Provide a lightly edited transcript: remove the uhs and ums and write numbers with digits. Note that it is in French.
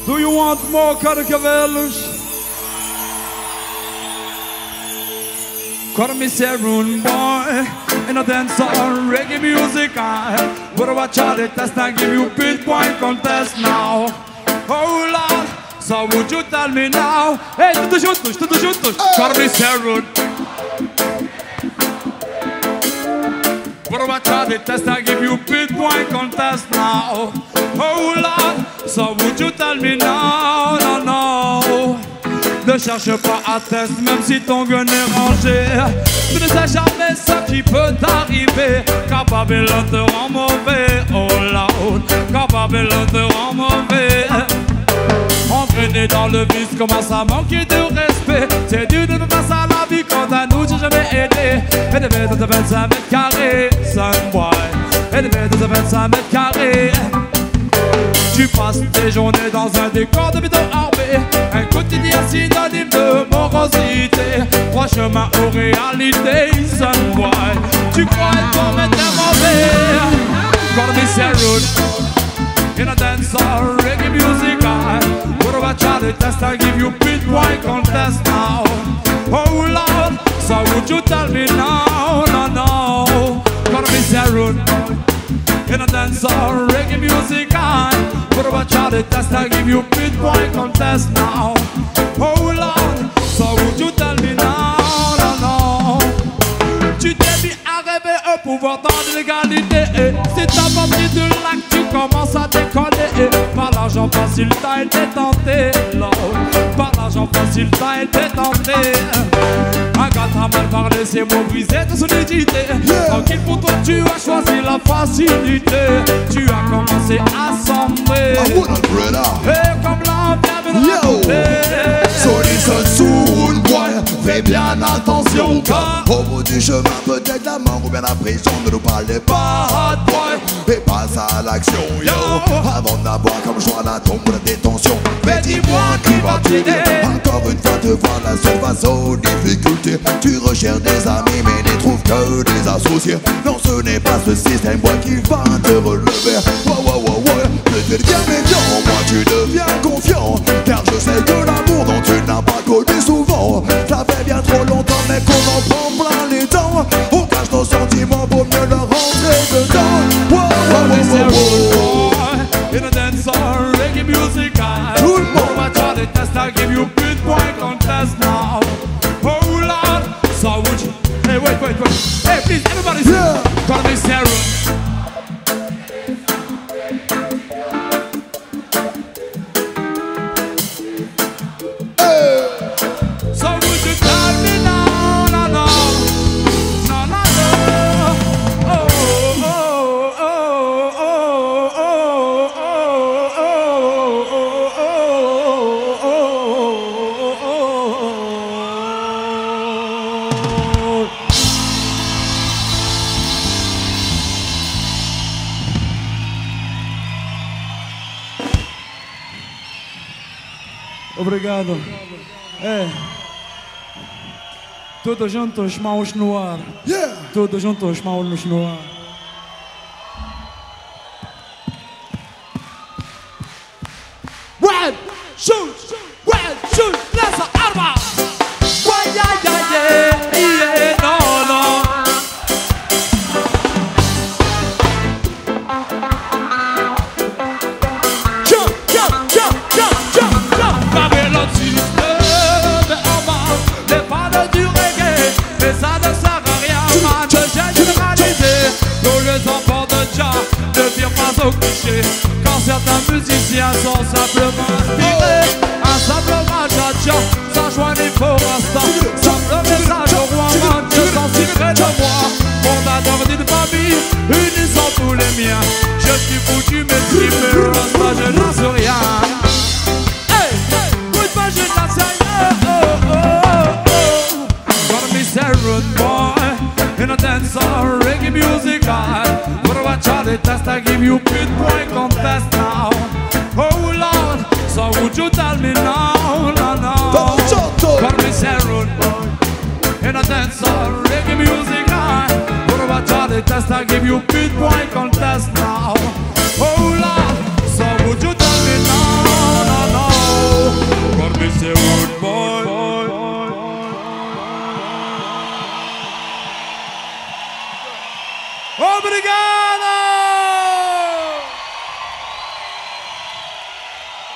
Do you want more Carcavelos? Call me Rude Boy in a dance on reggae music. But watch out, the test I give you pinpoint contest now. Oh Lord, so would you tell me now? Hey, tudo juntos. Call me Rude. But watch out, the test I give you pinpoint contest now. Oh Lord, so would you tell me now? No. Ne cherche pas à test, même si ton gun est rangé. Tu ne sais jamais ce qui peut t'arriver. Car Babylone te rend mauvais, oh Lord. Car Babylone te rend mauvais. Entraîné dans le vice, commence à manquer de respect. C'est dur de face à la vie quand à nous j'ai jamais aidé. Et des bêtes de 25 mètres carrés, son boy. Et des bêtes de 25 mètres carrés. Tu passes tes journées dans un décor de béton armé. Un quotidien synonyme de morosité. Trois chemins aux réalités, son boy. Tu crois être bon mais t'es mauvais. Call me Rude in a dance or reggae music. What about Charlie test? I give you pinpoint contest now. Oh Lord, so would you tell me now? No. Call me Rude in a dance or reggae music. What about Charlie test? I give you pinpoint contest now. Oh Lord, so would you tell me now? No. Tu t'es mis à rêver un pouvoir dans l'illégalité. C'est ta partie de là que tu commences à décoller. Par l'argent facile t'as été tenté, Lord. Par l'argent facile t'as été tenté. Un gars t'a mal parlé, ses mots brisés de solidité. Tranquille pour toi, tu as choisi la facilité. Tu as commencé à sombrer. Et comme l'envers So listen soon, boy, fais bien attention, car au bout du chemin, peut-être la mort ou bien la prison. Ne nous parlez pas, boy, et passe à l'action, yo. Avant d'avoir comme choix la tombe ou la détention. Mais dis-moi qui va t'aider. Encore une fois, te voilà seul face aux difficultés. Tu recherches des amis, mais n'y trouves que des associés. Non, ce n'est pas ce système, boy, qui va te relever. Ne deviens méfiant, moi tu deviens confiant. Car je sais que l'amour dont tu n'as pas connu souvent, ça fait bien trop longtemps mais qu'on en prend plein les dents. On cache nos sentiments pour mieux leur rentrer dedans. In a dance or reggae music. Tout le monde va Charlie test, I give you pinpoint contest now. Oh Lord, so would you? Hey, wait. Hey, please, everybody sing. Call me Rude. So would you tell me now? No. Obrigado. Todos juntos, mãos no ar. Todos juntos, mãos no ar. Red, shoot, lança arma. Yeah, no. Babylone système en bas, les fans du reggae, mais ça ne sert à rien, man, de généraliser. Tous les enfants de Jah ne virent pas au cliché, quand certains musiciens sont simplement inspirés. Un simple hommage à Jah, ça joint les faux rasta, simple message au roi, man, Dieu s'en tirerait de moi. Fondateur d'une famille, unissant tous les miens, je suis foutu, mais si me rasta, je n'en sais rien. Gonna be Rude Boy in a dance or reggae music. What about Charlie test? I give you pinpoint contest now. Oh Lord, so would you tell me now? No. Gonna be Rude Boy in a dance or reggae music. What about Charlie test? I give you pinpoint contest now. Oh Lord, so would you tell me now? boy. Obrigado!